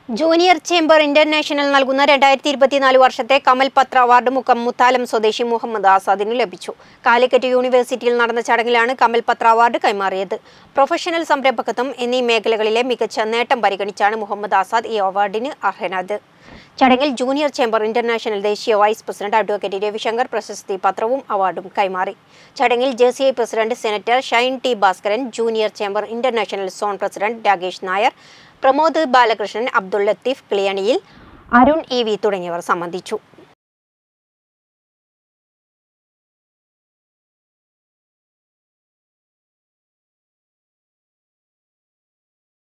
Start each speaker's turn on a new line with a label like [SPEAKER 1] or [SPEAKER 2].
[SPEAKER 1] Junior chamber international നൽകുന്ന 2024 വർഷത്തെ കമൽപത award Mukkam Muthalam സ്വദേശി മുഹമ്മദ് ആസാദിന് ലഭിച്ചു. കാലിക്കറ്റ് യൂണിവേഴ്സിറ്റിയിൽ നടന്ന ചടങ്ങിലാണ് കമൽപത അവാർഡ് കൈമാറിയത്. പ്രൊഫഷണൽ സംരംഭകത്വം എന്നീ മേഖലകളിലെ മികച്ച നേട്ടം പരിഗണിച്ചാണ് മുഹമ്മദ് ആസാദ് ഈ അവാർഡിന് അർഹനായത്. ചടങ്ങിൽ ജൂനിയർ ചേംബർ ഇന്റർനാഷണൽ ദേശീയ വൈസ് പ്രസിഡന്റ് അഡ്വക്കേറ്റ് രവിശങ്കർ പ്രശസ്തി പത്രവും അവാർഡും കൈമാറി. ചടങ്ങിൽ JCI president senator Shine T Bhaskaran, junior chamber international zone president Rakesh Nair, Pramod Balakrishnan, Abdul Latheef കിളിയണിയിൽ, അരുൺ EV തുടങ്ങിയവർ സംബന്ധിച്ചു.